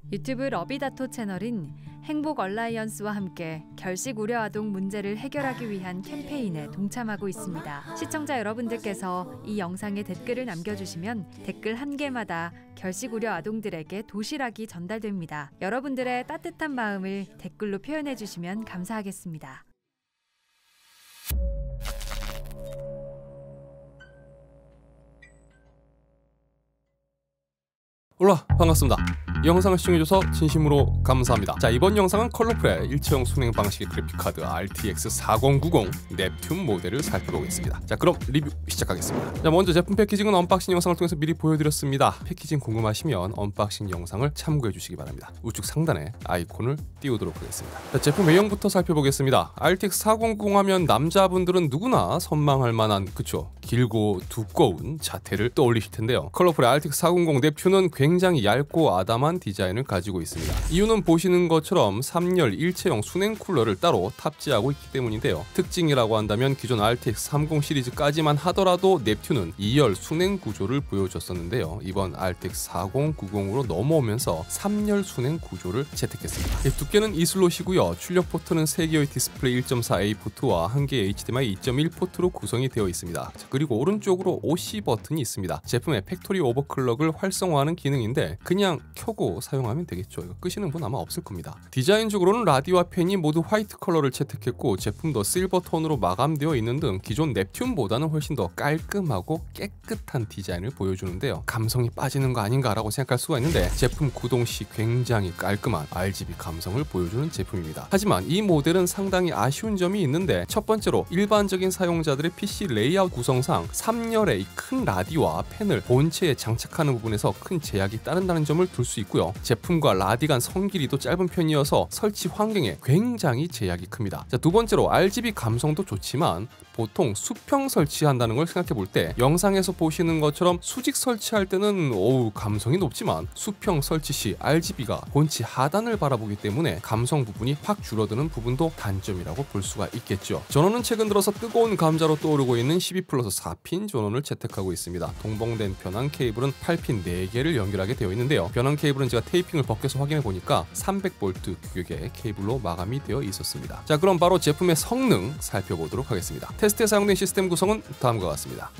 유튜브 러비다토 채널은 행복 얼라이언스와 함께 결식 우려 아동 문제를 해결하기 위한 캠페인에 동참하고 있습니다. 시청자 여러분들께서 이 영상에 댓글을 남겨주시면 댓글 한 개마다 결식 우려 아동들에게 도시락이 전달됩니다. 여러분들의 따뜻한 마음을 댓글로 표현해 주시면 감사하겠습니다. 올라 반갑습니다. 이 영상을 시청해줘서 진심으로 감사합니다. 자, 이번 영상은 컬러풀의 일체형 순행 방식의 그래픽카드 RTX 4090 넵튠 모델을 살펴보겠습니다. 자, 그럼 리뷰 시작하겠습니다. 자, 먼저 제품 패키징은 언박싱 영상을 통해서 미리 보여드렸습니다. 패키징 궁금하시면 언박싱 영상을 참고해주시기 바랍니다. 우측 상단에 아이콘을 띄우도록 하겠습니다. 자, 제품 외형부터 살펴보겠습니다. RTX 4090 하면 남자분들은 누구나 선망할 만한, 그쵸, 길고 두꺼운 자태를 떠올리실 텐데요. 컬러풀의 RTX 4090 넵튠은 굉장히 얇고 아담한 디자인을 가지고 있습니다. 이유는 보시는 것처럼 3열 일체형 순행 쿨러를 따로 탑재하고 있기 때문인데요. 특징이라고 한다면 기존 RTX 30 시리즈까지만 하더라도 넵튠은 2열 순행 구조를 보여줬었는데요. 이번 RTX 4090으로 넘어오면서 3열 순행 구조를 채택했습니다. 두께는 2슬롯이고요. 출력 포트는 3개의 디스플레이 1.4A 포트와 1개의 HDMI 2.1 포트로 구성이 되어 있습니다. 자, 그리고 오른쪽으로 OC 버튼이 있습니다. 제품의 팩토리 오버클럭을 활성화하는 기능인데 그냥 켜고 사용하면 되겠죠. 이거 끄시는 분 아마 없을 겁니다. 디자인적으로는 라디오와 펜이 모두 화이트 컬러를 채택했고 제품도 실버 톤으로 마감되어 있는 등 기존 넵튠보다는 훨씬 더 깔끔하고 깨끗한 디자인을 보여주는데요. 감성이 빠지는 거 아닌가라고 생각할 수가 있는데 제품 구동 시 굉장히 깔끔한 RGB 감성을 보여주는 제품입니다. 하지만 이 모델은 상당히 아쉬운 점이 있는데 첫 번째로 일반적인 사용자들의 PC 레이아웃 구성상 3열의 큰 라디오와 펜을 본체에 장착하는 부분에서 큰 제약이 따른다는 점을 둘 수 있고요. 제품과 라디 간 선 길이도 짧은 편이어서 설치 환경에 굉장히 제약이 큽니다. 자, 두 번째로 RGB 감성도 좋지만 보통 수평 설치한다는 걸 생각해 볼 때 영상에서 보시는 것처럼 수직 설치할 때는 감성이 높지만 수평 설치 시 RGB가 본체 하단을 바라보기 때문에 감성 부분이 확 줄어드는 부분도 단점이라고 볼 수가 있겠죠. 전원은 최근 들어서 뜨거운 감자로 떠오르고 있는 12+4핀 전원을 채택하고 있습니다. 동봉된 변환 케이블은 8핀 4개를 연결하게 되어 있는데요. 변환 케이블은 제가 테이핑을 벗겨서 확인해 보니까 300V 규격의 케이블로 마감이 되어 있었습니다. 자, 그럼 바로 제품의 성능 살펴보도록 하겠습니다. 테스트에 사용된 시스템 구성은 다음과 같습니다.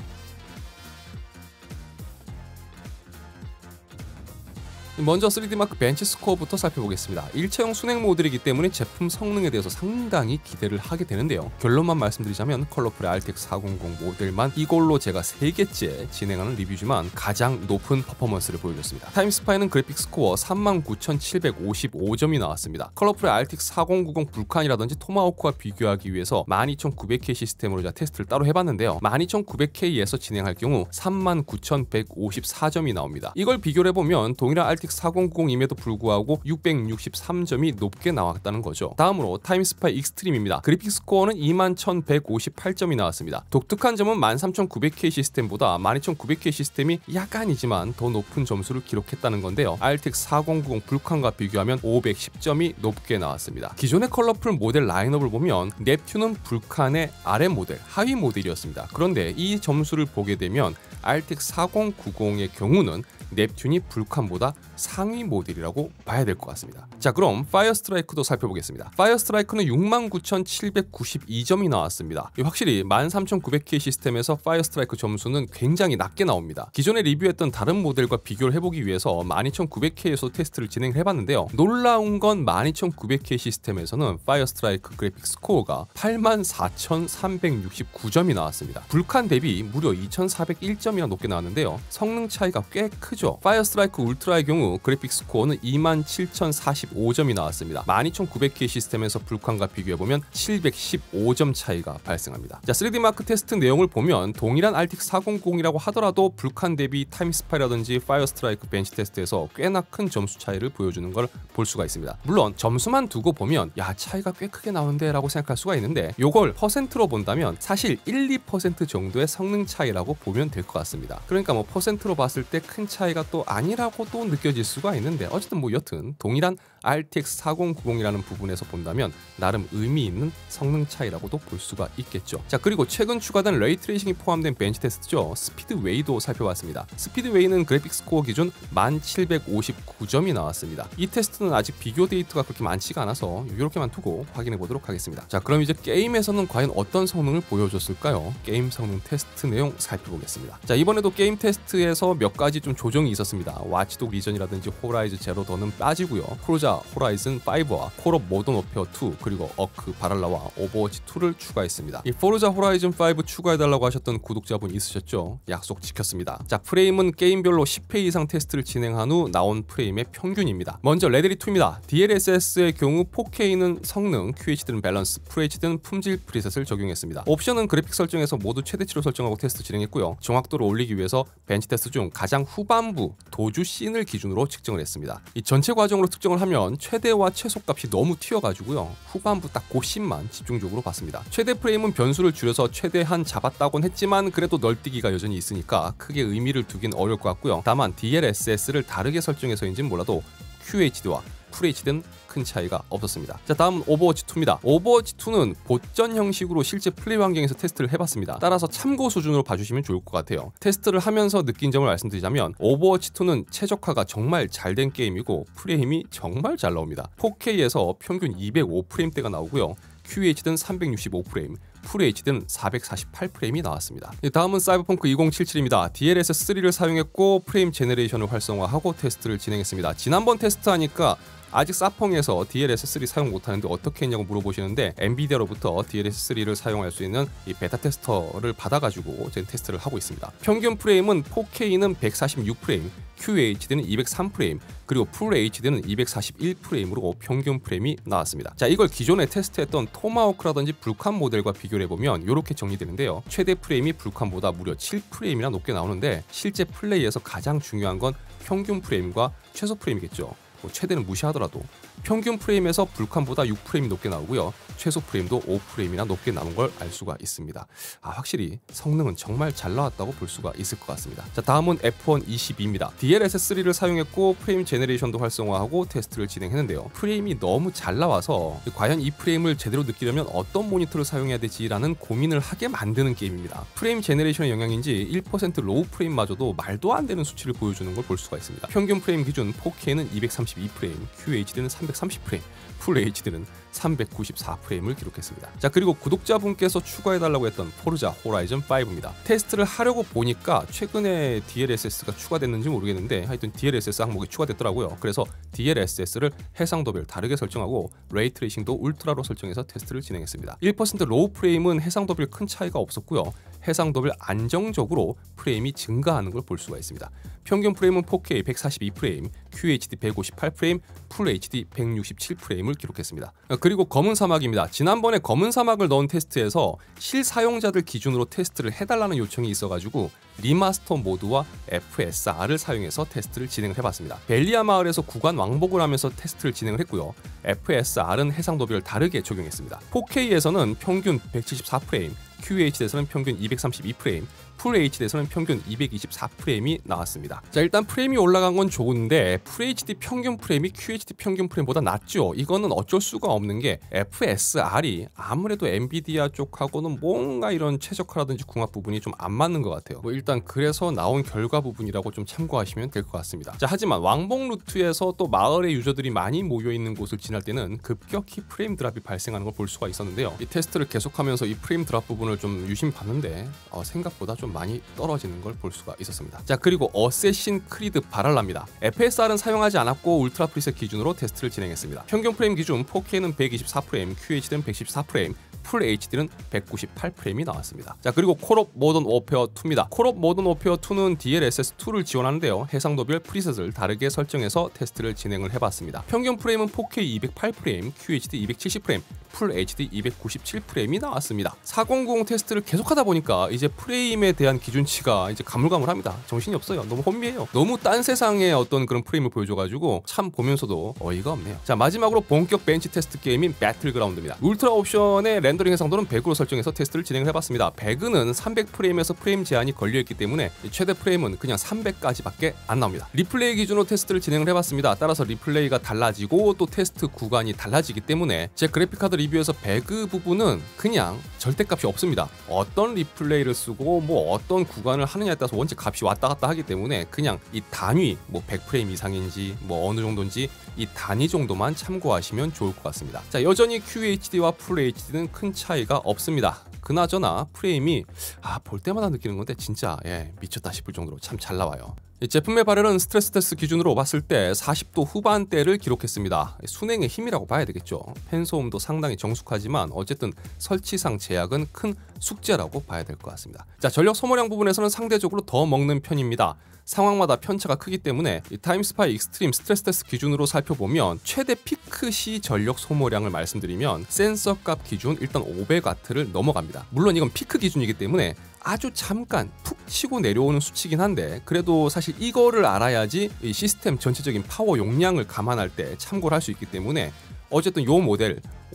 먼저 3D마크 벤치 스코어부터 살펴보겠습니다. 일체형 순행 모델이기 때문에 제품 성능에 대해서 상당히 기대를 하게 되는데요. 결론만 말씀드리자면 컬러풀의 RTX 4090 모델만 이걸로 제가 3개째 진행하는 리뷰지만 가장 높은 퍼포먼스를 보여줬습니다. 타임스파이는 그래픽 스코어 39,755점이 나왔습니다. 컬러풀의 RTX 4090 불칸이라든지 토마호크와 비교하기 위해서 12900K 시스템으로 제가 테스트를 따로 해봤는데요. 12900K에서 진행할 경우 39,154점이 나옵니다. 이걸 비교를 해보면 동일한 RTX 4090임에도 불구하고 663점이 높게 나왔다는 거죠. 다음으로 타임스파이 익스트림입니다. 그래픽 스코어는 21,158점이 나왔습니다. 독특한 점은 13900K 시스템보다 12900K 시스템이 약간이지만 더 높은 점수를 기록했다는 건데요. RTX 4090 불칸과 비교하면 510점이 높게 나왔습니다. 기존의 컬러풀 모델 라인업을 보면 넵튠은 불칸의 아래 모델, 하위 모델이었습니다. 그런데 이 점수를 보게 되면 RTX 4090의 경우는 넵튠이 불칸보다 상위 모델이라고 봐야 될 것 같습니다. 자, 그럼 파이어 스트라이크도 살펴보겠습니다. 파이어 스트라이크는 69,792점이 나왔습니다. 확실히 13900K 시스템에서 파이어 스트라이크 점수는 굉장히 낮게 나옵니다. 기존에 리뷰했던 다른 모델과 비교를 해보기 위해서 12900K에서 테스트를 진행을 해봤는데요. 놀라운 건 12900K 시스템에서는 파이어 스트라이크 그래픽 스코어가 84,369점이 나왔습니다. 불칸 대비 무려 2,401점이나 높게 나왔는데요. 성능 차이가 꽤 크죠. 파이어 스트라이크 울트라의 경우 그래픽 스코어는 27,045점이 나왔습니다. 12900K 시스템에서 불칸과 비교해보면 715점 차이가 발생합니다. 자, 3D마크 테스트 내용을 보면 동일한 RTX 4090이라고 하더라도 불칸 대비 타임스파이라든지 파이어 스트라이크 벤치 테스트에서 꽤나 큰 점수 차이를 보여주는 걸 볼 수가 있습니다. 물론 점수만 두고 보면 야, 차이가 꽤 크게 나오는데 라고 생각할 수가 있는데 요걸 퍼센트로 본다면 사실 1, 2% 정도의 성능 차이라고 보면 될 것 같습니다. 그러니까 뭐 퍼센트로 봤을 때 큰 차이 차이가 또 아니라고도 느껴질 수가 있는데 어쨌든 뭐 여튼 동일한 RTX 4090이라는 부분에서 본다면 나름 의미 있는 성능 차이라고도 볼 수가 있겠죠. 자, 그리고 최근 추가된 레이트레이싱이 포함된 벤치 테스트죠. 스피드웨이도 살펴봤습니다. 스피드웨이는 그래픽스 코어 기준 1759점이 나왔습니다. 이 테스트는 아직 비교 데이터가 그렇게 많지가 않아서 이렇게만 두고 확인해 보도록 하겠습니다. 자, 그럼 이제 게임에서는 과연 어떤 성능을 보여줬을까요? 게임 성능 테스트 내용 살펴보겠습니다. 자, 이번에도 게임 테스트에서 몇 가지 좀 조정이 있었습니다. 와치독 리전이라든지 호라이즌 제로 더는 빠지고요. 포르자 호라이즌 5와 콜 오브 모던 워페어 2 그리고 어크 바랄라와 오버워치 2를 추가했습니다. 이 포르자 호라이즌 5 추가해달라고 하셨던 구독자분 있으셨죠? 약속 지켰습니다. 자, 프레임은 게임별로 10회 이상 테스트를 진행한 후 나온 프레임의 평균입니다. 먼저 레데리2입니다. DLSS의 경우 4K는 성능, QHD는 밸런스, FHD는 품질 프리셋을 적용했습니다. 옵션은 그래픽 설정에서 모두 최대치로 설정하고 테스트 진행했고요. 정확도를 올리기 위해서 벤치 테스트 중 가장 후반부 도주 씬을 기준으로 측정을 했습니다. 이 전체 과정으로 측정을 하면 최대와 최소값이 너무 튀어가지고요. 후반부 딱 그 씬만 집중적으로 봤습니다. 최대 프레임은 변수를 줄여서 최대한 잡았다곤 했지만 그래도 널뛰기가 여전히 있으니까 크게 의미를 두긴 어려울 것 같고요. 다만 DLSS를 다르게 설정해서인지는 몰라도 QHD와 FHD는 큰 차이가 없었습니다. 자, 다음은 오버워치 2입니다. 오버워치 2는 보전 형식으로 실제 플레이 환경에서 테스트를 해봤습니다. 따라서 참고 수준으로 봐주시면 좋을 것 같아요. 테스트를 하면서 느낀 점을 말씀드리자면 오버워치 2는 최적화가 정말 잘 된 게임이고 프레임이 정말 잘 나옵니다. 4K에서 평균 205프레임대가 나오고요. QHD는 365프레임, FHD는 448프레임이 나왔습니다. 다음은 사이버펑크 2077입니다. DLSS3를 사용했고 프레임 제너레이션을 활성화하고 테스트를 진행했습니다. 지난번 테스트하니까 아직 사펑에서 DLSS3 사용 못하는데 어떻게 했냐고 물어보시는데 엔비디아로부터 DLSS3를 사용할 수 있는 이 베타 테스터를 받아가지고 지금 테스트를 하고 있습니다. 평균 프레임은 4K는 146프레임, QHD는 203프레임, 그리고 FHD는 241프레임으로 평균 프레임이 나왔습니다. 자, 이걸 기존에 테스트했던 토마호크라든지 불칸 모델과 비교를 해보면 이렇게 정리되는데요. 최대 프레임이 불칸보다 무려 7프레임이나 높게 나오는데 실제 플레이에서 가장 중요한 건 평균 프레임과 최소 프레임이겠죠. 최대는 무시하더라도 평균 프레임에서 불칸보다 6프레임이 높게 나오고요. 최소 프레임도 5프레임이나 높게 나온 걸 알 수가 있습니다. 확실히 성능은 정말 잘 나왔다고 볼 수가 있을 것 같습니다. 자, 다음은 F1 22입니다. DLSS3를 사용했고 프레임 제너레이션도 활성화하고 테스트를 진행했는데요. 프레임이 너무 잘 나와서 과연 이 프레임을 제대로 느끼려면 어떤 모니터를 사용해야 되지라는 고민을 하게 만드는 게임입니다. 프레임 제너레이션의 영향인지 1% 로우 프레임마저도 말도 안 되는 수치를 보여주는 걸 볼 수가 있습니다. 평균 프레임 기준 4K는 232프레임, QHD는 330프레임, FHD는 394프레임을 기록했습니다. 자, 그리고 구독자분께서 추가해달라고 했던 포르자 호라이즌 5입니다. 테스트를 하려고 보니까 최근에 DLSS가 추가됐는지 모르겠는데 하여튼 DLSS 항목이 추가됐더라고요. 그래서 DLSS를 해상도별 다르게 설정하고 레이트레이싱도 울트라로 설정해서 테스트를 진행했습니다. 1% 로우 프레임은 해상도별 큰 차이가 없었고요. 해상도별 안정적으로 프레임이 증가하는 걸 볼 수가 있습니다. 평균 프레임은 4K 142프레임, QHD 158프레임, FHD 167프레임을 기록했습니다. 그리고 검은 사막입니다. 지난번에 검은 사막을 넣은 테스트에서 실사용자들 기준으로 테스트를 해달라는 요청이 있어가지고 리마스터 모드와 FSR을 사용해서 테스트를 진행을 해봤습니다. 벨리아 마을에서 구간 왕복을 하면서 테스트를 진행을 했고요. FSR은 해상도별 다르게 적용했습니다. 4K에서는 평균 174프레임, QHD에서는 평균 232프레임, FHD에서는 평균 224프레임이 나왔습니다. 자, 일단 프레임이 올라간 건 좋은데 FHD 평균 프레임이 QHD 평균 프레임보다 낮죠. 이거는 어쩔 수가 없는 게 FSR이 아무래도 엔비디아 쪽하고는 뭔가 이런 최적화라든지 궁합 부분이 좀 안 맞는 것 같아요. 일단 그래서 나온 결과 부분이라고 좀 참고하시면 될 것 같습니다. 자, 하지만 왕복 루트에서 또 마을의 유저들이 많이 모여 있는 곳을 지날 때는 급격히 프레임 드랍이 발생하는 걸 볼 수가 있었는데요. 이 테스트를 계속하면서 이 프레임 드랍 부분을 좀 유심히 봤는데 생각보다 좀 많이 떨어지는 걸 볼 수가 있었습니다. 자, 그리고 어쌔신 크리드 바랄라입니다. FSR은 사용하지 않았고 울트라 프리셋 기준으로 테스트를 진행했습니다. 평균 프레임 기준 4K는 124프레임, QHD는 114프레임, FHD는 198프레임이 나왔습니다. 자, 그리고 콜 오브 모던 워페어 2입니다. 콜 오브 모던 워페어 2는 DLSS2를 지원하는데요. 해상도별 프리셋을 다르게 설정해서 테스트를 진행을 해봤습니다. 평균 프레임은 4K 208프레임, QHD 270프레임, 풀 HD 297프레임이 나왔습니다. 4090 테스트를 계속하다 보니까 이제 프레임에 대한 기준치가 이제 가물가물합니다. 정신이 없어요. 너무 혼미해요. 너무 딴 세상의 어떤 그런 프레임을 보여줘가지고 참 보면서도 어이가 없네요. 자, 마지막으로 본격 벤치 테스트 게임인 배틀그라운드입니다. 울트라 옵션의 렌더링 해상도는 100으로 설정해서 테스트를 진행을 해봤습니다. 배그는 300프레임에서 프레임 제한이 걸려있기 때문에 최대 프레임은 그냥 300까지밖에 안 나옵니다. 리플레이 기준으로 테스트를 진행을 해봤습니다. 따라서 리플레이가 달라지고 또 테스트 구간이 달라지기 때문에 제 그래픽카드 리뷰에서 배그 부분은 그냥 절대값이 없습니다. 어떤 리플레이를 쓰고 뭐 어떤 구간을 하느냐에 따라서 원체 값이 왔다 갔다 하기 때문에 그냥 이 단위 뭐 100프레임 이상인지 뭐 어느 정도인지 이 단위 정도만 참고하시면 좋을 것 같습니다. 자, 여전히 QHD와 FHD는 큰 차이가 없습니다. 그나저나 프레임이 볼 때마다 느끼는 건데 진짜 미쳤다 싶을 정도로 참 잘 나와요. 이 제품의 발열은 스트레스 테스트 기준으로 봤을 때 40도 후반대를 기록했습니다. 순행의 힘이라고 봐야 되겠죠. 팬 소음도 상당히 정숙하지만 어쨌든 설치상 제약은 큰 숙제라고 봐야 될 것 같습니다. 자, 전력 소모량 부분에서는 상대적으로 더 먹는 편입니다. 상황마다 편차가 크기 때문에 이 타임스파이 익스트림 스트레스 테스트 기준으로 살펴보면 최대 피크 시 전력 소모량을 말씀드리면 센서 값 기준 일단 500W를 넘어갑니다. 물론 이건 피크 기준이기 때문에 아주 잠깐 푹 치고 내려오는 수치긴 한데 그래도 사실 이거를 알아야지 이 시스템 전체적인 파워 용량을 감안할 때 참고를 할 수 있기 때문에 어쨌든 요 모델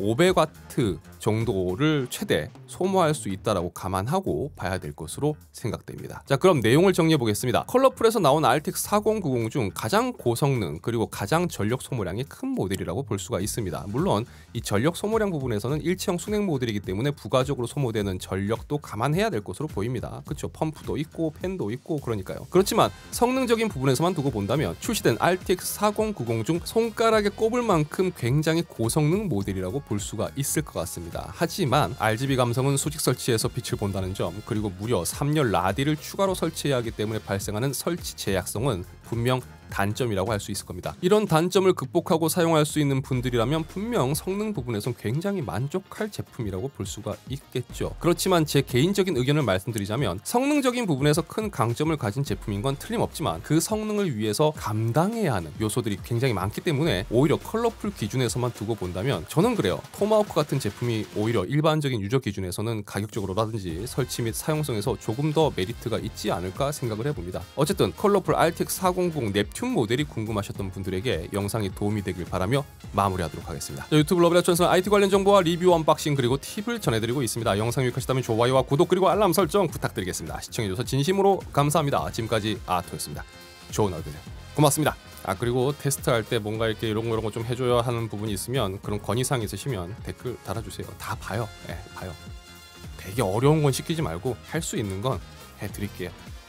500W 정도를 최대 소모할 수 있다라고 감안하고 봐야 될 것으로 생각됩니다. 자, 그럼 내용을 정리해 보겠습니다. 컬러풀에서 나온 RTX 4090 중 가장 고성능 그리고 가장 전력 소모량이 큰 모델이라고 볼 수가 있습니다. 물론 이 전력 소모량 부분에서는 일체형 순행 모델이기 때문에 부가적으로 소모되는 전력도 감안해야 될 것으로 보입니다. 그렇죠? 펌프도 있고 팬도 있고 그러니까요. 그렇지만 성능적인 부분에서만 두고 본다면 출시된 RTX 4090 중 손가락에 꼽을 만큼 굉장히 고성능 모델이라고 볼 수가 있을 것 같습니다. 하지만 RGB 감성은 수직 설치에서 빛을 본다는 점, 그리고 무려 3열 라디를 추가로 설치해야 하기 때문에 발생하는 설치 제약성은 분명 단점이라고 할 수 있을 겁니다. 이런 단점을 극복하고 사용할 수 있는 분들이라면 분명 성능 부분에선 굉장히 만족할 제품이라고 볼 수가 있겠죠. 그렇지만 제 개인적인 의견을 말씀드리자면 성능적인 부분에서 큰 강점을 가진 제품인 건 틀림없지만 그 성능을 위해서 감당해야 하는 요소들이 굉장히 많기 때문에 오히려 컬러풀 기준에서만 두고 본다면 저는 그래요. 토마호크 같은 제품이 오히려 일반적인 유저 기준에서는 가격적으로라든지 설치 및 사용성에서 조금 더 메리트가 있지 않을까 생각을 해봅니다. 어쨌든 컬러풀 RTX 4090 넵튠 모델이 궁금하셨던 분들에게 영상이 도움이 되길 바라며 마무리하도록 하겠습니다. 자, 유튜브 러브레터에서는 IT 관련 정보와 리뷰 언박싱 그리고 팁을 전해드리고 있습니다. 영상이 유익하셨다면 좋아요와 구독 그리고 알람 설정 부탁드리겠습니다. 시청해주셔서 진심으로 감사합니다. 지금까지 아토였습니다. 좋은 하루 되세요. 고맙습니다. 그리고 테스트할 때 뭔가 이렇게 이런 거 좀 해줘야 하는 부분이 있으면 그런 건의사항 있으시면 댓글 달아주세요. 다 봐요. 봐요. 되게 어려운 건 시키지 말고 할 수 있는 건 해드릴게요.